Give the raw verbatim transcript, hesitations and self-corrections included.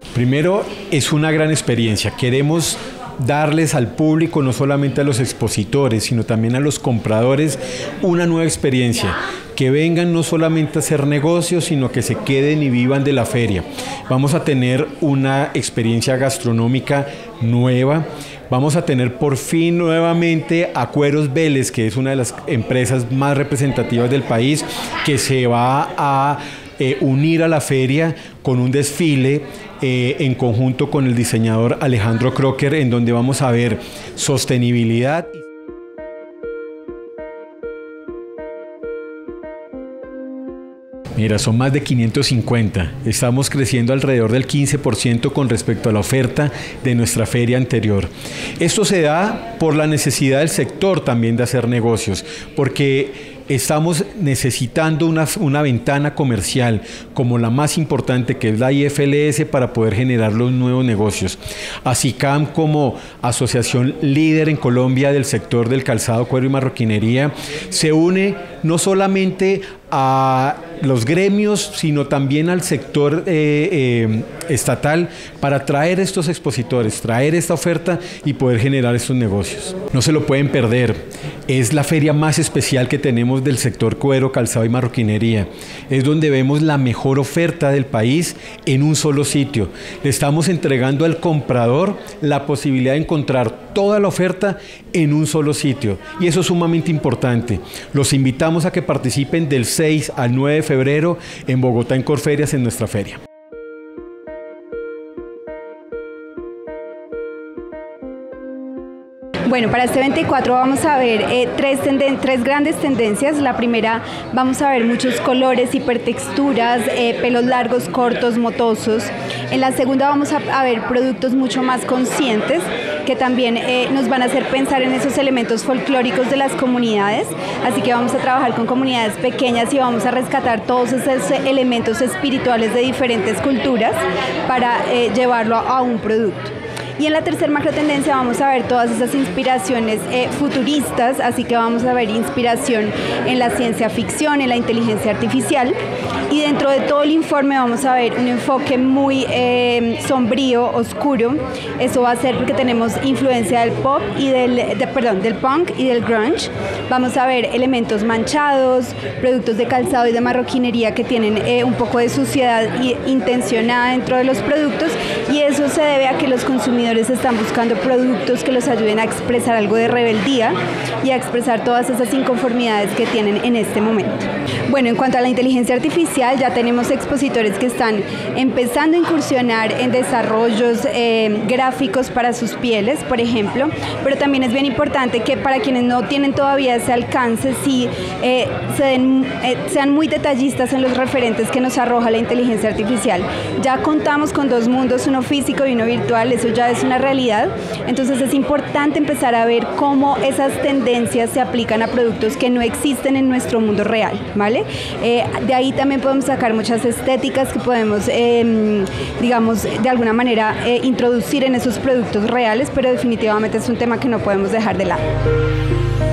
Primero, es una gran experiencia. Queremos darles al público, no solamente a los expositores, sino también a los compradores, una nueva experiencia. Que vengan no solamente a hacer negocios, sino que se queden y vivan de la feria. Vamos a tener una experiencia gastronómica nueva. Vamos a tener por fin nuevamente a Cueros Vélez, que es una de las empresas más representativas del país, que se va a eh, unir a la feria con un desfile eh, en conjunto con el diseñador Alejandro Crocker, en donde vamos a ver sostenibilidad. Mira, son más de quinientos cincuenta. Estamos creciendo alrededor del quince por ciento con respecto a la oferta de nuestra feria anterior. Esto se da por la necesidad del sector también de hacer negocios, porque estamos necesitando una, una ventana comercial como la más importante, que es la I F L S, para poder generar los nuevos negocios. ASICAM, como asociación líder en Colombia del sector del calzado, cuero y marroquinería, se une no solamente a los gremios, sino también al sector eh, eh, estatal, para traer estos expositores, traer esta oferta y poder generar estos negocios. No se lo pueden perder. Es la feria más especial que tenemos del sector cuero, calzado y marroquinería. Es donde vemos la mejor oferta del país en un solo sitio. Le estamos entregando al comprador la posibilidad de encontrar toda la oferta en un solo sitio, y eso es sumamente importante. Los invitamos a que participen del seis al nueve de febrero en Bogotá, en Corferias, en nuestra feria. Bueno, para este veinticuatro vamos a ver eh, tres, tres grandes tendencias. La primera, vamos a ver muchos colores, hipertexturas, eh, pelos largos, cortos, motosos. En la segunda vamos a, a ver productos mucho más conscientes, que también eh, nos van a hacer pensar en esos elementos folclóricos de las comunidades. Así que vamos a trabajar con comunidades pequeñas y vamos a rescatar todos esos elementos espirituales de diferentes culturas para eh, llevarlo a, a un producto. Y en la tercera macro tendencia vamos a ver todas esas inspiraciones eh, futuristas, así que vamos a ver inspiración en la ciencia ficción, en la inteligencia artificial. Y dentro de todo el informe vamos a ver un enfoque muy eh, sombrío, oscuro. Eso va a ser porque tenemos influencia del pop y del, de, perdón, del punk y del grunge. Vamos a ver elementos manchados, productos de calzado y de marroquinería que tienen eh, un poco de suciedad intencionada dentro de los productos, y eso se debe a que los consumidores están buscando productos que los ayuden a expresar algo de rebeldía y a expresar todas esas inconformidades que tienen en este momento. Bueno, en cuanto a la inteligencia artificial, ya tenemos expositores que están empezando a incursionar en desarrollos eh, gráficos para sus pieles, por ejemplo, pero también es bien importante que para quienes no tienen todavía ese alcance, sí eh, se den, eh, sean muy detallistas en los referentes que nos arroja la inteligencia artificial. Ya contamos con dos mundos, uno físico y uno virtual, eso ya es una realidad. Entonces es importante empezar a ver cómo esas tendencias se aplican a productos que no existen en nuestro mundo real, ¿vale? Eh, de ahí también podemos sacar muchas estéticas que podemos, eh, digamos, de alguna manera eh, introducir en esos productos reales, pero definitivamente es un tema que no podemos dejar de lado.